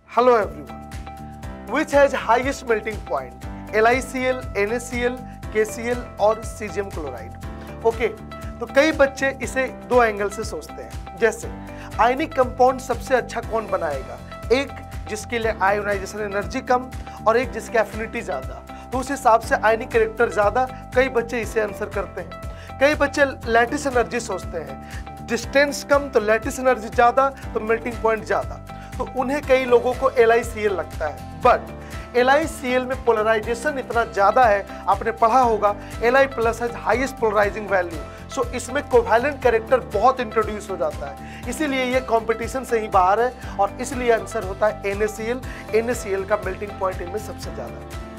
Hello everyone. Which has highest melting point? LiCl, NaCl, KCl और caesium chloride. Okay, तो कई बच्चे इसे दो एंगल से सोचते हैं, जैसे आयनिक कंपाउंड सबसे अच्छा कौन बनाएगा, एक जिसके लिए आयोनाइजेशन एनर्जी कम और एक जिसकी एफिनिटी ज़्यादा, तो उस हिसाब से आयनिक कैरेक्टर ज़्यादा, कई बच्चे इसे आंसर करते हैं। कई बच्चे लैटिस एनर्जी सोचते हैं, डिस्टेंस कम तो लैटिस एनर्जी ज़्यादा तो मेल्टिंग पॉइंट ज़्यादा, तो उन्हें कई लोगों को LiCl लगता है। बट LiCl में पोलराइजेशन इतना ज़्यादा है, आपने पढ़ा होगा Li+ has highest polarising value, so इसमें कोवैलेंट कैरेक्टर बहुत इंट्रोड्यूस हो जाता है, इसीलिए ये कंपटीशन से ही बाहर है और इसलिए आंसर होता है NaCl। NaCl का मेल्टिंग पॉइंट इनमें सबसे ज़्यादा है।